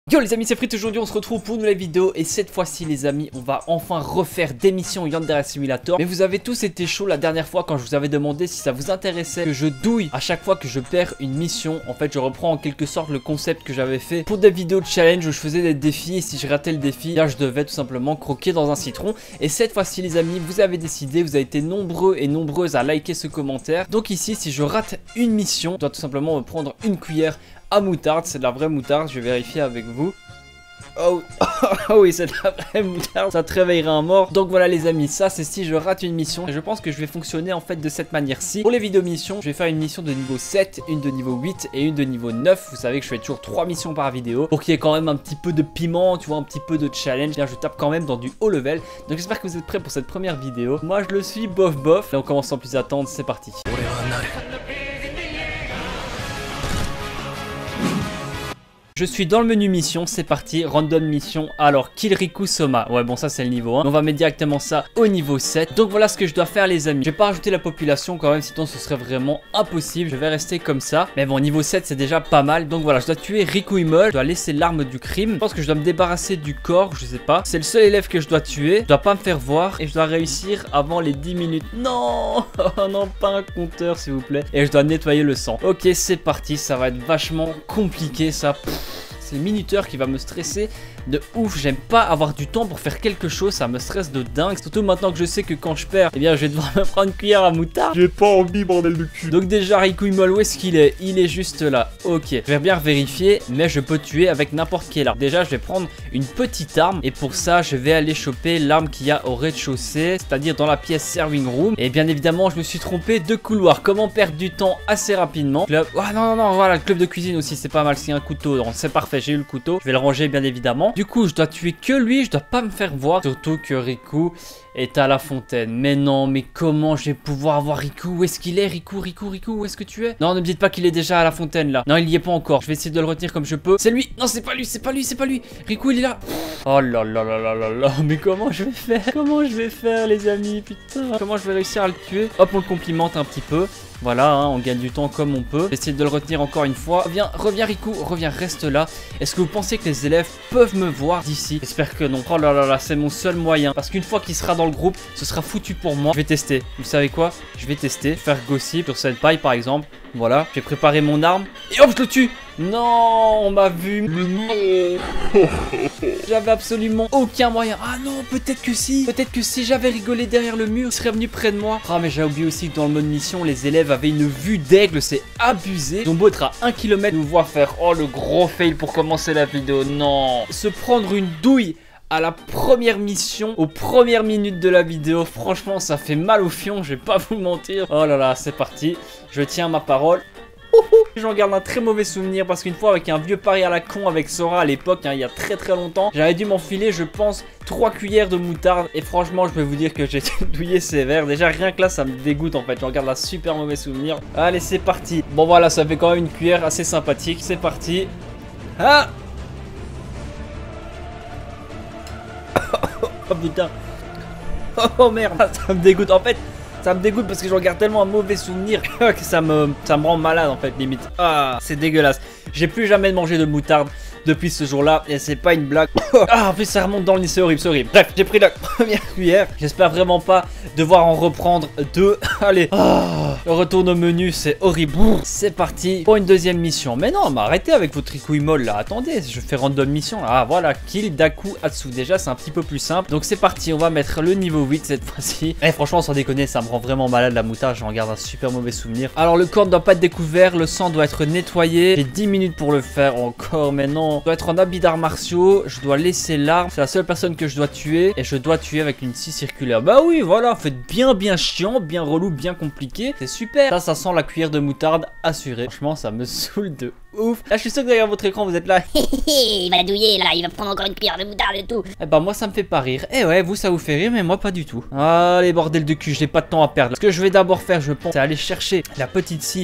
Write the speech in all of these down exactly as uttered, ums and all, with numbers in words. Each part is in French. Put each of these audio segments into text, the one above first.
Yo les amis, c'est Frit, aujourd'hui on se retrouve pour une nouvelle vidéo et cette fois-ci les amis on va enfin refaire des missions Yandere Simulator. Mais vous avez tous été chaud la dernière fois quand je vous avais demandé si ça vous intéressait que je douille à chaque fois que je perds une mission. En fait je reprends en quelque sorte le concept que j'avais fait pour des vidéos de challenge où je faisais des défis et si je ratais le défi, là je devais tout simplement croquer dans un citron. Et cette fois-ci les amis, vous avez décidé, vous avez été nombreux et nombreuses à liker ce commentaire. Donc ici si je rate une mission, je dois tout simplement me prendre une cuillère à moutarde, c'est de la vraie moutarde, je vais vérifier avec vous. Oh, oh oui, c'est de la vraie moutarde, ça te réveillera un mort. Donc voilà les amis, ça c'est si je rate une mission. Et je pense que je vais fonctionner en fait de cette manière-ci. Pour les vidéos missions, je vais faire une mission de niveau sept, une de niveau huit et une de niveau neuf. Vous savez que je fais toujours trois missions par vidéo pour qu'il y ait quand même un petit peu de piment, tu vois, un petit peu de challenge. Là je tape quand même dans du haut level. Donc j'espère que vous êtes prêts pour cette première vidéo. Moi je le suis, bof bof. Et on commence sans plus attendre, c'est parti. Je suis dans le menu mission, c'est parti, random mission, alors Kill Riku Soma, ouais bon ça c'est le niveau un, on va mettre directement ça au niveau sept, donc voilà ce que je dois faire les amis, je vais pas rajouter la population quand même sinon ce serait vraiment impossible, je vais rester comme ça, mais bon niveau sept c'est déjà pas mal, donc voilà je dois tuer Riku Imol, je dois laisser l'arme du crime, je pense que je dois me débarrasser du corps, je sais pas, c'est le seul élève que je dois tuer, je dois pas me faire voir et je dois réussir avant les dix minutes, non, oh non pas un compteur s'il vous plaît, et je dois nettoyer le sang, ok c'est parti, ça va être vachement compliqué ça. Pff. C'est le minuteur qui va me stresser de ouf. J'aime pas avoir du temps pour faire quelque chose, ça me stresse de dingue. Surtout maintenant que je sais que quand je perds, eh bien je vais devoir me prendre une cuillère à moutarde. J'ai pas envie, bordel de cul. Donc déjà Riku Imol, où est-ce qu'il est? Il est juste là. Ok, je vais bien vérifier, mais je peux tuer avec n'importe quelle arme. Déjà je vais prendre une petite arme et pour ça je vais aller choper l'arme qu'il y a au rez-de-chaussée, c'est-à-dire dans la pièce serving room. Et bien évidemment je me suis trompé de couloir. Comment perdre du temps assez rapidement? Club... Oh, non non non, voilà le club de cuisine aussi c'est pas mal. C'est un couteau, c'est parfait. J'ai eu le couteau, je vais le ranger bien évidemment. Du coup je dois tuer que lui, je dois pas me faire voir. Surtout que Riku est à la fontaine. Mais non, mais comment je vais pouvoir avoir Riku? Où est-ce qu'il est? Riku, Riku, Riku, où est-ce que tu es? Non, ne me dites pas qu'il est déjà à la fontaine là. Non, il y est pas encore. Je vais essayer de le retenir comme je peux. C'est lui. Non, c'est pas lui, c'est pas lui, c'est pas lui. Riku, il est là. Oh là là là là là là. Mais comment je vais faire? Comment je vais faire les amis? Putain. Comment je vais réussir à le tuer? Hop, on le complimente un petit peu. Voilà, hein, on gagne du temps comme on peut. Essayer de le retenir encore une fois. Reviens, reviens Riku, reviens, reste là. Est-ce que vous pensez que les élèves peuvent me voir d'ici? J'espère que non. Oh là là là, c'est mon seul moyen. Parce qu'une fois qu'il sera dans le groupe, ce sera foutu pour moi. Je vais tester. Vous savez quoi? Je vais tester. Faire gossip sur cette paille par exemple. Voilà, j'ai préparé mon arme. Et hop, je le tue. Non, on m'a vu. J'avais absolument aucun moyen. Ah non, peut-être que si. Peut-être que si j'avais rigolé derrière le mur, il serait venu près de moi. Ah mais j'ai oublié aussi que dans le mode mission, les élèves avaient une vue d'aigle. C'est abusé. Ils ont beau être à un kilomètre, nous voir faire oh le gros fail pour commencer la vidéo. Non. Se prendre une douille à la première mission, aux premières minutes de la vidéo, franchement ça fait mal au fion, je vais pas vous mentir. Oh là là, c'est parti, je tiens ma parole. J'en garde un très mauvais souvenir parce qu'une fois avec un vieux pari à la con avec Sora à l'époque, hein, il y a très très longtemps, j'avais dû m'enfiler je pense trois cuillères de moutarde et franchement je vais vous dire que j'ai douillé sévère. Déjà rien que là ça me dégoûte en fait, j'en garde un super mauvais souvenir. Allez c'est parti. Bon voilà, ça fait quand même une cuillère assez sympathique, c'est parti. Ah oh putain. Oh merde, ça me dégoûte en fait. Ça me dégoûte parce que j'en garde tellement un mauvais souvenir que ça me, ça me rend malade en fait limite. Ah c'est dégueulasse. J'ai plus jamais mangé de moutarde depuis ce jour-là et c'est pas une blague. Ah en plus ça remonte dans le nez, c'est horrible, c'est horrible. Bref, j'ai pris la première cuillère. J'espère vraiment pas devoir en reprendre deux. Allez, ah, le retourne au menu, c'est horrible. C'est parti pour une deuxième mission. Mais non, m'arrêtez avec votre Riku Imol là. Attendez, je fais random mission. Ah voilà, Kill Daku Atsu. Déjà c'est un petit peu plus simple. Donc c'est parti, on va mettre le niveau huit cette fois-ci. Et franchement sans déconner, ça me rend vraiment malade la moutarde. J'en garde un super mauvais souvenir. Alors le corps ne doit pas être découvert, le sang doit être nettoyé. J'ai dix minutes pour le faire encore. Mais non, je dois être en habit d'arts martiaux. Je dois laisser l'arme. C'est la seule personne que je dois tuer. Et je dois tuer avec une scie circulaire. Bah oui, voilà, faites bien bien chiant, bien relou, bien compliqué. C'est super. Ça, ça sent la cuillère de moutarde assurée. Franchement, ça me saoule de ouf. Là, je suis sûr que derrière votre écran, vous êtes là. Il va douiller là, il va prendre encore une cuillère de moutarde et tout. Eh bah, moi, ça me fait pas rire. Eh ouais, vous, ça vous fait rire, mais moi, pas du tout. Allez, bordel de cul, j'ai pas de temps à perdre. Ce que je vais d'abord faire, je pense, c'est aller chercher la petite scie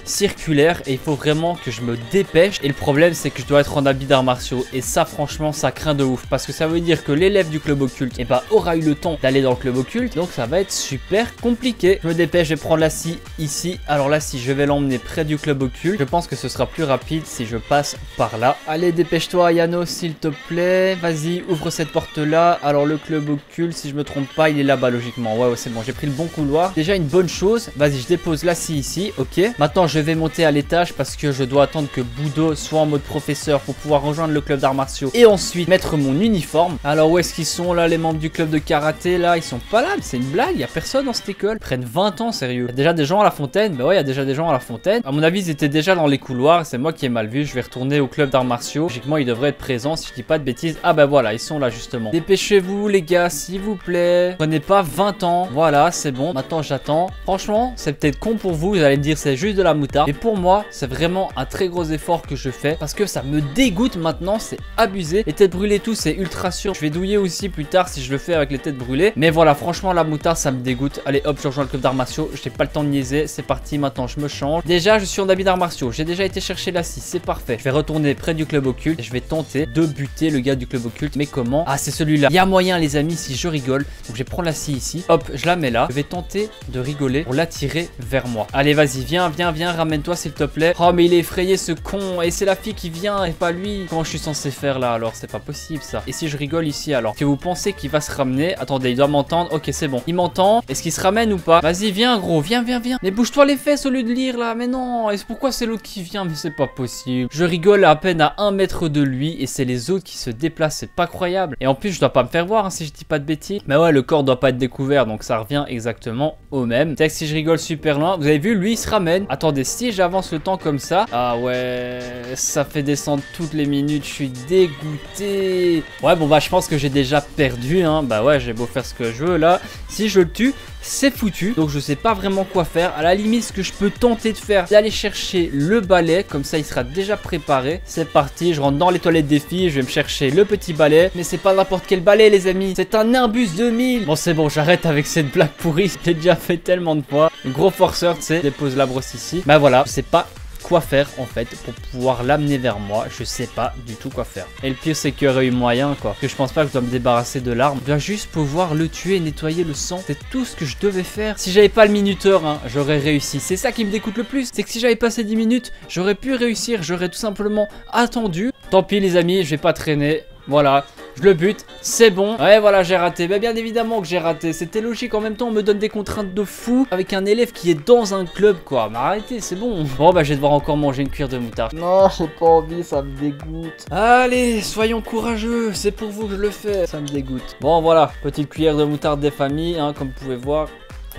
circulaire et il faut vraiment que je me dépêche. Et le problème c'est que je dois être en habit d'arts martiaux et ça franchement ça craint de ouf parce que ça veut dire que l'élève du club occulte et bah, aura eu le temps d'aller dans le club occulte, donc ça va être super compliqué. Je me dépêche, je vais prendre la scie ici. Alors là, si je vais l'emmener près du club occulte, je pense que ce sera plus rapide si je passe par là. Allez, dépêche-toi Yano s'il te plaît, vas-y, ouvre cette porte là. Alors le club occulte, si je me trompe pas, il est là-bas logiquement. Ouais, ouais, c'est bon, j'ai pris le bon couloir. Déjà une bonne chose, vas-y, je dépose la scie ici, ok. Maintenant je vais monter à l'étage parce que je dois attendre que Budo soit en mode professeur pour pouvoir rejoindre le club d'arts martiaux et ensuite mettre mon uniforme. Alors où est-ce qu'ils sont là, les membres du club de karaté là? Ils sont pas là, c'est une blague, il y a personne dans cette école. Ils prennent vingt ans, sérieux. Il y a déjà des gens à la fontaine. Bah ouais, il y a déjà des gens à la fontaine. À mon avis, ils étaient déjà dans les couloirs, c'est moi qui ai mal vu. Je vais retourner au club d'arts martiaux. Logiquement, ils devraient être présents si je dis pas de bêtises. Ah bah voilà, ils sont là justement. Dépêchez-vous les gars, s'il vous plaît. Prenez pas vingt ans. Voilà, c'est bon. Maintenant, j'attends. Franchement, c'est peut-être con pour vous. Vous allez me dire c'est juste de la moutarde. Mais pour moi, c'est vraiment un très gros effort que je fais parce que ça me dégoûte maintenant. C'est abusé. Les têtes brûlées, tout, c'est ultra sûr. Je vais douiller aussi plus tard si je le fais avec les têtes brûlées. Mais voilà, franchement, la moutarde, ça me dégoûte. Allez, hop, je rejoins le club d'arts martiaux. J'ai pas le temps de niaiser. C'est parti. Maintenant, je me change. Déjà, je suis en habit d'arts martiaux. J'ai déjà été chercher la scie. C'est parfait. Je vais retourner près du club occulte et je vais tenter de buter le gars du club occulte. Mais comment? Ah, c'est celui-là. Il y a moyen, les amis, si je rigole. Donc, je vais prendre la scie ici. Hop, je la mets là. Je vais tenter de rigoler pour l'attirer vers moi. Allez, vas-y, viens, viens, viens. Ramène-toi, s'il te plaît. Oh, mais il est effrayé, ce con. Et c'est la fille qui vient et pas lui. Comment je suis censé faire là? Alors, c'est pas possible ça. Et si je rigole ici alors? Que vous pensez qu'il va se ramener? Attendez, il doit m'entendre. Ok, c'est bon. Il m'entend. Est-ce qu'il se ramène ou pas? Vas-y, viens, gros. Viens, viens, viens. Mais bouge-toi les fesses au lieu de lire là. Mais non. Et pourquoi c'est l'autre qui vient? Mais c'est pas possible. Je rigole à peine à un mètre de lui et c'est les autres qui se déplacent. C'est pas croyable. Et en plus, je dois pas me faire voir hein, si je dis pas de bêtises. Mais ouais, le corps doit pas être découvert. Donc ça revient exactement au même. C'est que si je rigole super loin, vous avez vu, lui il se ramène. Attendez, si j'avance le temps comme ça. Ah ouais, ça fait descendre toutes les minutes. Je suis dégoûté. Ouais, bon bah je pense que j'ai déjà perdu. Hein. Bah ouais, j'ai beau faire ce que je veux là. Si je le tue, c'est foutu. Donc je sais pas vraiment quoi faire. À la limite, ce que je peux tenter de faire, c'est d'aller chercher le balai. Comme ça, il sera déjà préparé. C'est parti, je rentre dans les toilettes des filles. Je vais me chercher le petit balai. Mais c'est pas n'importe quel balai, les amis. C'est un Nimbus deux mille. Bon, c'est bon, j'arrête avec cette blague pourrie. Je l'ai déjà fait tellement de fois. Gros forceur, tu sais. Dépose la brosse ici. Bah voilà, je sais pas quoi faire en fait pour pouvoir l'amener vers moi. Je sais pas du tout quoi faire. Et le pire c'est qu'il y aurait eu moyen quoi. Que je pense pas que je dois me débarrasser de l'arme. Je dois juste pouvoir le tuer et nettoyer le sang. C'est tout ce que je devais faire. Si j'avais pas le minuteur, hein, j'aurais réussi. C'est ça qui me dégoûte le plus. C'est que si j'avais passé dix minutes, j'aurais pu réussir. J'aurais tout simplement attendu. Tant pis les amis, je vais pas traîner. Voilà, je le bute, c'est bon. Ouais, voilà, j'ai raté. Mais bien évidemment que j'ai raté. C'était logique. En même temps, on me donne des contraintes de fou avec un élève qui est dans un club, quoi. Mais arrêtez, c'est bon. Bon, bah, je vais devoir encore manger une cuillère de moutarde. Non, j'ai pas envie, ça me dégoûte. Allez, soyons courageux. C'est pour vous que je le fais. Ça me dégoûte. Bon, voilà, petite cuillère de moutarde des familles, hein, comme vous pouvez voir.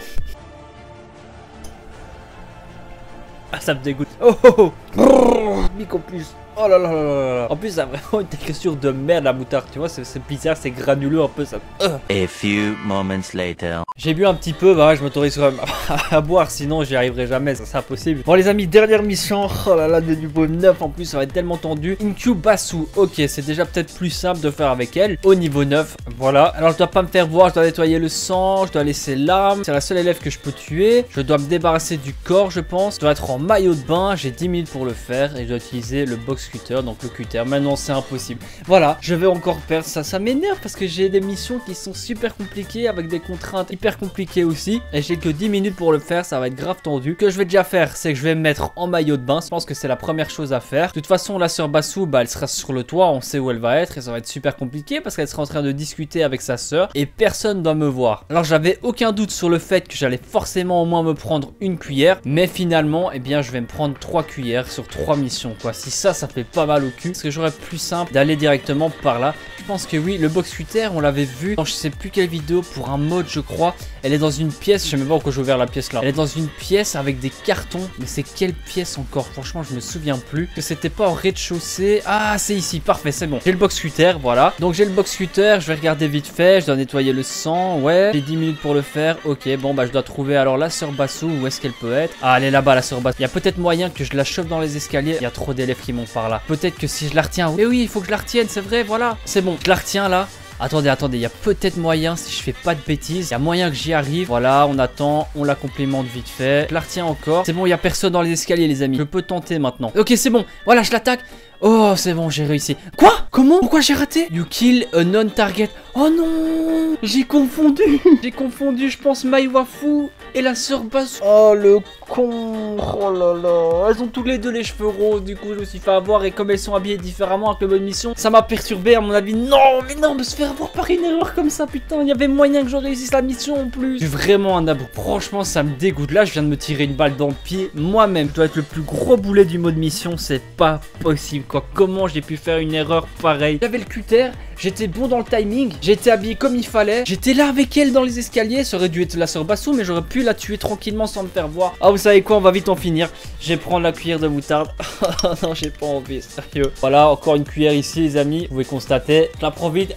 Ah, ça me dégoûte. Oh, oh, oh. Mic en plus. Oh là là là là là. En plus, ça a vraiment une texture de merde la moutarde, tu vois, c'est bizarre, c'est granuleux un peu ça. Uh. A few moments later. J'ai bu un petit peu, bah ouais, je m'autorise quand même à boire, sinon j'y arriverai jamais, ça c'est impossible. Bon les amis, dernière mission, oh là là, de niveau neuf en plus, ça va être tellement tendu. Incubasu, ok, c'est déjà peut-être plus simple de faire avec elle, au niveau neuf, voilà. Alors je dois pas me faire voir, je dois nettoyer le sang, je dois laisser l'arme, c'est la seule élève que je peux tuer. Je dois me débarrasser du corps, je pense. Je dois être en maillot de bain, j'ai dix minutes pour le faire et je dois utiliser le box cutter, donc le cutter. Maintenant c'est impossible. Voilà, je vais encore perdre ça, ça m'énerve parce que j'ai des missions qui sont super compliquées avec des contraintes hyper compliquées aussi et j'ai que dix minutes pour le faire, ça va être grave tendu. Ce que je vais déjà faire, c'est que je vais me mettre en maillot de bain, je pense que c'est la première chose à faire. De toute façon, la sœur Basu, bah elle sera sur le toit, on sait où elle va être et ça va être super compliqué parce qu'elle sera en train de discuter avec sa sœur et personne doit me voir. Alors j'avais aucun doute sur le fait que j'allais forcément au moins me prendre une cuillère, mais finalement, eh bien je vais me prendre trois cuillères sur trois missions quoi. Si ça, ça fait pas mal au cul, parce que j'aurais plus simple d'aller directement par là. Je pense que oui, le box cutter, on l'avait vu dans je sais plus quelle vidéo pour un mode je crois. Elle est dans une pièce, je sais même pas pourquoi j'ai ouvert la pièce là. Elle est dans une pièce avec des cartons, mais c'est quelle pièce encore? Franchement, je me souviens plus. Que c'était pas au rez-de-chaussée. Ah, c'est ici, parfait, c'est bon. J'ai le box cutter, voilà. Donc j'ai le box cutter, je vais regarder vite fait, je dois nettoyer le sang, ouais. J'ai dix minutes pour le faire, ok. Bon, bah je dois trouver alors la sœur Basu, où est-ce qu'elle peut être? Ah, elle est là-bas, la sœur Basu. Il y a peut-être moyen que je la chope dans les escaliers. Il y a trop d'élèves qui montent par là. Peut-être que si je la retiens, mais oui, il faut que je la retienne, c'est vrai, voilà. C'est bon, je la retiens là. Attendez, attendez, il y a peut-être moyen, si je fais pas de bêtises, il y a moyen que j'y arrive. Voilà, on attend, on la complimente vite fait. Je la retiens encore. C'est bon, il y a personne dans les escaliers, les amis. Je peux tenter maintenant. Ok, c'est bon. Voilà, je l'attaque. Oh, c'est bon, j'ai réussi. Quoi? Comment? Pourquoi j'ai raté? You kill a non-target. Oh non, j'ai confondu. J'ai confondu, je pense, Maiwafu et la sœur Basu. Oh, le con. Oh là là. Elles ont tous les deux les cheveux roses. Du coup, je me suis fait avoir. Et comme elles sont habillées différemment avec le mode mission, ça m'a perturbé à mon avis. Non, mais non, me se faire avoir par une erreur comme ça, putain. Il y avait moyen que je réussisse la mission en plus. Je suis vraiment un abou. Franchement, ça me dégoûte. Là, je viens de me tirer une balle dans le pied. Moi-même, je dois être le plus gros boulet du mode mission. C'est pas possible. Quoi, comment j'ai pu faire une erreur pareille? J'avais le cutter, j'étais bon dans le timing, j'étais habillé comme il fallait, j'étais là avec elle dans les escaliers. Ça aurait dû être la sœur Basu, mais j'aurais pu la tuer tranquillement sans me faire voir. Ah, vous savez quoi, on va vite en finir. Je vais prendre la cuillère de moutarde. Non, j'ai pas envie, sérieux. Voilà, encore une cuillère ici, les amis. Vous pouvez constater, je la prends vite.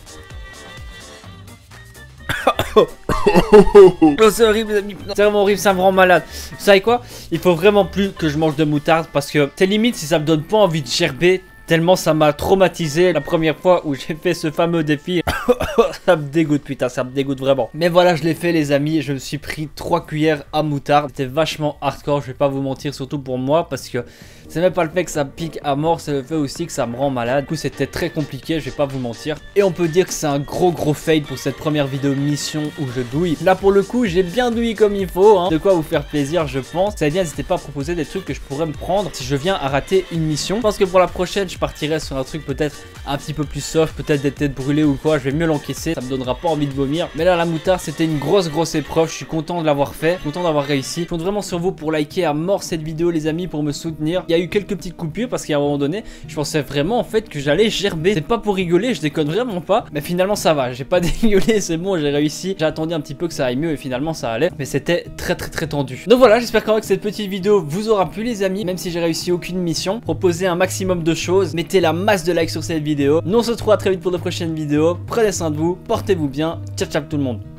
Oh, c'est horrible, les amis. C'est vraiment horrible, ça me rend malade. Vous savez quoi? Il faut vraiment plus que je mange de moutarde parce que c'est limite si ça me donne pas envie de gerber. Tellement ça m'a traumatisé la première fois où j'ai fait ce fameux défi. Ça me dégoûte, putain, ça me dégoûte vraiment. Mais voilà, je l'ai fait, les amis. Je me suis pris trois cuillères à moutarde. C'était vachement hardcore, je vais pas vous mentir, surtout pour moi, parce que c'est même pas le fait que ça pique à mort, c'est le fait aussi que ça me rend malade. Du coup, c'était très compliqué, je vais pas vous mentir. Et on peut dire que c'est un gros gros fail pour cette première vidéo mission où je douille. Là, pour le coup, j'ai bien douillé comme il faut, hein. De quoi vous faire plaisir, je pense. Ça veut dire, n'hésitez pas à proposer des trucs que je pourrais me prendre si je viens à rater une mission. Je pense que pour la prochaine, je partirai sur un truc peut-être un petit peu plus soft, peut-être des têtes brûlées ou quoi. Je vais mieux l'encaisser, ça me donnera pas envie de vomir. Mais là, la moutarde, c'était une grosse grosse épreuve. Je suis content de l'avoir fait, content d'avoir réussi. Je compte vraiment sur vous pour liker à mort cette vidéo, les amis, pour me soutenir. Il y a eu quelques petites coupures parce qu'à un moment donné, je pensais vraiment en fait que j'allais gerber. C'est pas pour rigoler, je déconne vraiment pas. Mais finalement, ça va. J'ai pas dégueulé, c'est bon, j'ai réussi. J'ai attendu un petit peu que ça aille mieux et finalement ça allait. Mais c'était très très très tendu. Donc voilà, j'espère quand même que cette petite vidéo vous aura plu, les amis. Même si j'ai réussi aucune mission, proposez un maximum de choses. Mettez la masse de likes sur cette vidéo. Nous on se retrouve à très vite pour de prochaines vidéos. Prenez soin de vous, portez-vous bien. Ciao ciao tout le monde.